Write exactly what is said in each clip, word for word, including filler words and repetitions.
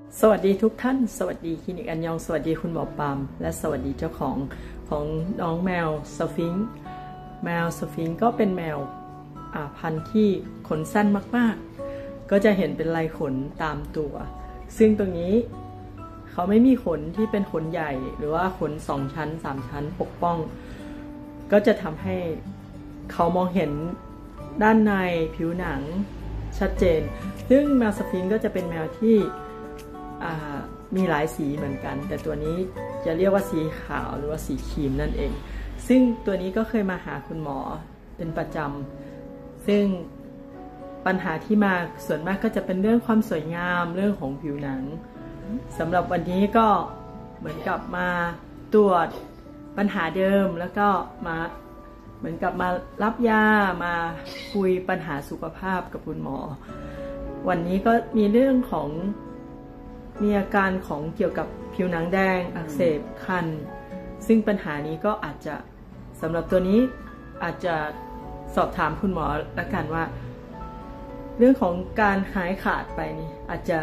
สวัสดีทุกท่านสวัสดีคลินิกอันยองสวัสดีคุณหมอปามและสวัสดีเจ้าของของน้องแมวสฟิงค์แมวสฟิงค์ก็เป็นแมวพันธุ์ที่ขนสั้นมากๆก็จะเห็นเป็นลายขนตามตัวซึ่งตรงนี้เขาไม่มีขนที่เป็นขนใหญ่หรือว่าขนสองชั้นสามชั้นปกป้องก็จะทำให้เขามองเห็นด้านในผิวหนังชัดเจนซึ่งแมวสฟิงค์ก็จะเป็นแมวที่มีหลายสีเหมือนกันแต่ตัวนี้จะเรียกว่าสีขาวหรือว่าสีครีมนั่นเองซึ่งตัวนี้ก็เคยมาหาคุณหมอเป็นประจำซึ่งปัญหาที่มาส่วนมากก็จะเป็นเรื่องความสวยงามเรื่องของผิวหนังสำหรับวันนี้ก็เหมือนกับมาตรวจปัญหาเดิมแล้วก็มาเหมือนกับมารับยามาคุยปัญหาสุขภาพกับคุณหมอวันนี้ก็มีเรื่องของมีอาการของเกี่ยวกับผิวหนังแดงอักเสบคันซึ่งปัญหานี้ก็อาจจะสำหรับตัวนี้อาจจะสอบถามคุณหมอละกันว่าเรื่องของการหายขาดไปนี่อาจจะ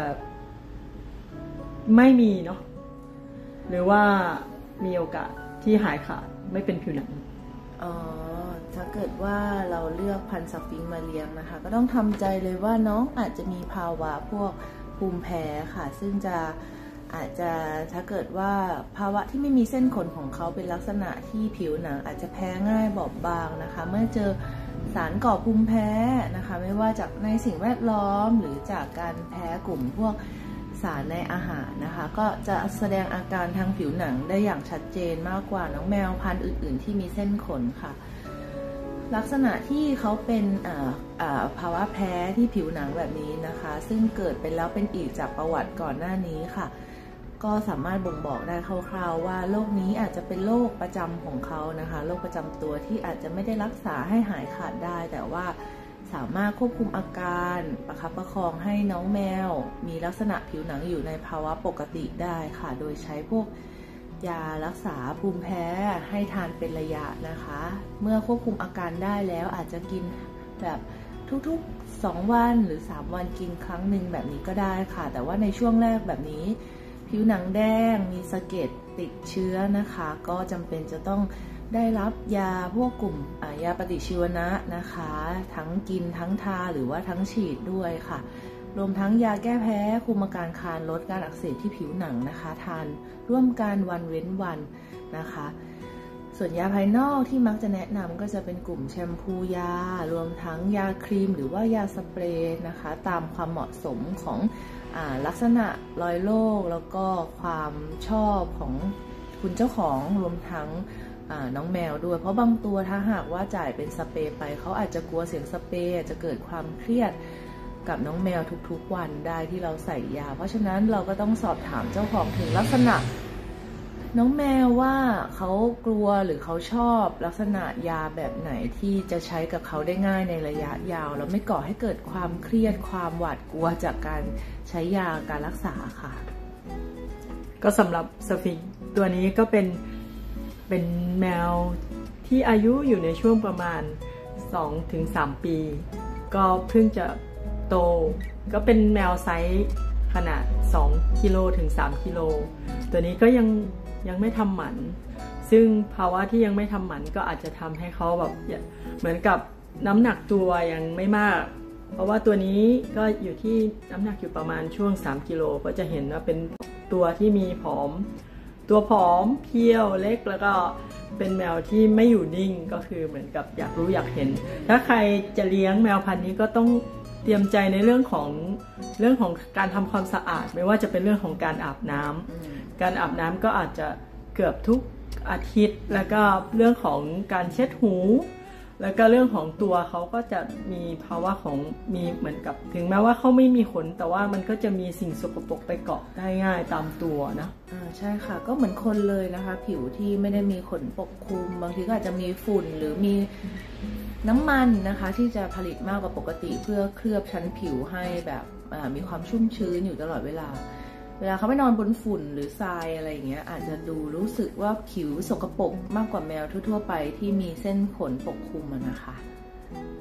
ไม่มีเนาะหรือว่ามีโอกาสที่หายขาดไม่เป็นผิวหนังอ๋อถ้าเกิดว่าเราเลือกพันธุ์สฟิงค์มาเลี้ยงนะคะก็ต้องทำใจเลยว่าน้องอาจจะมีภาวะพวกภูมิแพ้ค่ะซึ่งจะอาจจะถ้าเกิดว่าภาวะที่ไม่มีเส้นขนของเขาเป็นลักษณะที่ผิวหนังอาจจะแพ้ง่ายบอบบางนะคะเมื่อเจอสารก่อภูมิแพ้นะคะไม่ว่าจากในสิ่งแวดล้อมหรือจากการแพ้กลุ่มพวกสารในอาหารนะคะก็จะแสดงอาการทางผิวหนังได้อย่างชัดเจนมากกว่าน้องแมวพันธุ์อื่นๆที่มีเส้นขนค่ะลักษณะที่เขาเป็นภาวะแพ้ที่ผิวหนังแบบนี้นะคะซึ่งเกิดเป็นแล้วเป็นอีกจากประวัติก่อนหน้านี้ค่ะก็สามารถบ่งบอกได้คร่าวๆว่าโรคนี้อาจจะเป็นโรคประจำของเขานะคะโรคประจำตัวที่อาจจะไม่ได้รักษาให้หายขาดได้แต่ว่าสามารถควบคุมอาการประคับประคองให้น้องแมวมีลักษณะผิวหนังอยู่ในภาวะปกติได้ค่ะโดยใช้พวกยารักษาภูมิแพ้ให้ทานเป็นระยะนะคะเมื่อควบคุมอาการได้แล้วอาจจะกินแบบทุกๆสองวันหรือสามวันกินครั้งหนึ่งแบบนี้ก็ได้ค่ะแต่ว่าในช่วงแรกแบบนี้ผิวหนังแดงมีสะเก็ดติดเชื้อนะคะก็จำเป็นจะต้องได้รับยาพวกกลุ่มยาปฏิชีวนะนะคะทั้งกินทั้งทาหรือว่าทั้งฉีดด้วยค่ะรวมทั้งยาแก้แพ้คุมอาการคานลดการอักเสบที่ผิวหนังนะคะทานร่วมกันวันเว้นวันนะคะส่วนยาภายนอกที่มักจะแนะนำก็จะเป็นกลุ่มแชมพูยารวมทั้งยาครีมหรือว่ายาสเปรย์นะคะตามความเหมาะสมของอ่าลักษณะรอยโรคแล้วก็ความชอบของคุณเจ้าของรวมทั้งน้องแมวด้วยเพราะบางตัวถ้าหากว่าจ่ายเป็นสเปรย์ไปเขาอาจจะกลัวเสียงสเปรย์จะเกิดความเครียดกับน้องแมวทุกๆวันได้ที่เราใส่ยาเพราะฉะนั้นเราก็ต้องสอบถามเจ้าของถึงลักษณะน้องแมวว่าเขากลัวหรือเขาชอบลักษณะยาแบบไหนที่จะใช้กับเขาได้ง่ายในระยะยาวแล้วไม่ก่อให้เกิดความเครียดความหวาดกลัวจากการใช้ยาการรักษาค่ะก็สำหรับสฟิงค์ตัวนี้ก็เป็นเป็นแมวที่อายุอยู่ในช่วงประมาณ สองถึงสาม ปีก็เพิ่งจะโตก็เป็นแมวไซส์ขนาดสองกิโลถึงสามกิโลตัวนี้ก็ยังยังไม่ทำหมันซึ่งภาวะที่ยังไม่ทำหมันก็อาจจะทำให้เขาแบบเหมือนกับน้ำหนักตัวยังไม่มากเพราะว่าตัวนี้ก็อยู่ที่น้ำหนักอยู่ประมาณช่วงสามกิโลก็จะเห็นว่าเป็นตัวที่มีผอมตัวผอมเพี้ยวเล็กแล้วก็เป็นแมวที่ไม่อยู่นิ่งก็คือเหมือนกับอยากรู้อยากเห็นถ้าใครจะเลี้ยงแมวพันธุ์นี้ก็ต้องเตรียมใจในเรื่องของเรื่องของการทำความสะอาดไม่ว่าจะเป็นเรื่องของการอาบน้ำการอาบน้ำก็อาจจะเกือบทุกอาทิตย์แล้วก็เรื่องของการเช็ดหูแล้วก็เรื่องของตัวเขาก็จะมีภาวะของมีเหมือนกับถึงแม้ว่าเขาไม่มีขนแต่ว่ามันก็จะมีสิ่งสกปรกไปเกาะได้ง่ายตามตัวนะอ่าใช่ค่ะก็เหมือนคนเลยนะคะผิวที่ไม่ได้มีขนปกคลุมบางทีก็อาจจะมีฝุ่นหรือมีน้ำมันนะคะที่จะผลิตมากกว่าปกติเพื่อเคลือบชั้นผิวให้แบบมีความชุ่มชื้นอยู่ตลอดเวลาเวลาเขาไปนอนบนฝุ่นหรือทรายอะไรอย่างเงี้ยอาจจะดูรู้สึกว่าผิวสกปรกมากกว่าแมวทั่วๆไปที่มีเส้นขนปกคลุมนะคะ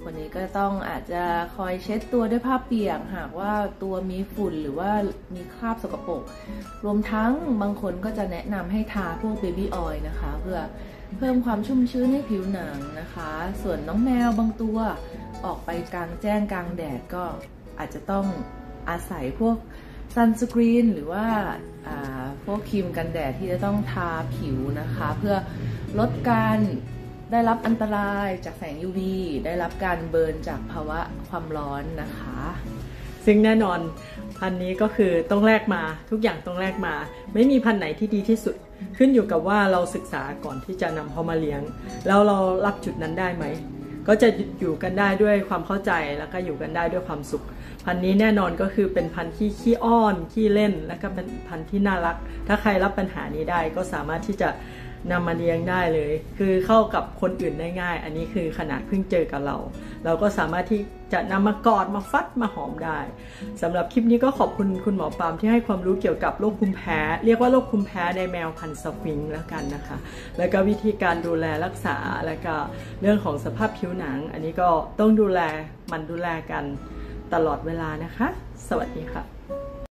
คนนี้ก็ต้องอาจจะคอยเช็ดตัวด้วยผ้าเปียกหากว่าตัวมีฝุ่นหรือว่ามีคราบสกปรกรวมทั้งบางคนก็จะแนะนำให้ทาพวกเบบี้ออยล์นะคะเพื่อเพิ่มความชุ่มชื้นให้ผิวหนังนะคะส่วนน้องแมวบางตัวออกไปกลางแจ้งกลางแดดก็อาจจะต้องอาศัยพวกซันสกรีนหรือว่าพวกครีมกันแดดที่จะต้องทาผิวนะคะเพื่อลดการได้รับอันตรายจากแสง ยู วี ได้รับการเบิร์นจากภาวะความร้อนนะคะซึ่งแน่นอนพันธุ์นี้ก็คือต้องแลกมาทุกอย่างต้องแลกมาไม่มีพันธุ์ไหนที่ดีที่สุดขึ้นอยู่กับว่าเราศึกษาก่อนที่จะนำเขามาเลี้ยงแล้วเรารับจุดนั้นได้ไหมก็จะอยู่กันได้ด้วยความเข้าใจแล้วก็อยู่กันได้ด้วยความสุขพันธุ์นี้แน่นอนก็คือเป็นพันธุ์ที่ขี้อ้อนขี้เล่นและก็เป็นพันธุ์ที่น่ารักถ้าใครรับปัญหานี้ได้ก็สามารถที่จะนำมาเลี้ยงได้เลยคือเข้ากับคนอื่นได้ง่ายอันนี้คือขนาดเพิ่งเจอกับเราเราก็สามารถที่จะนำมากอดมาฟัดมาหอมได้สำหรับคลิปนี้ก็ขอบคุณคุณหมอปามที่ให้ความรู้เกี่ยวกับโรคภูมิแพ้เรียกว่าโรคภูมิแพ้ในแมวพันธุ์สฟิงค์แล้วกันนะคะแล้วก็วิธีการดูแลรักษาแล้วก็เรื่องของสภาพผิวหนังอันนี้ก็ต้องดูแลมันดูแลกันตลอดเวลานะคะสวัสดีค่ะ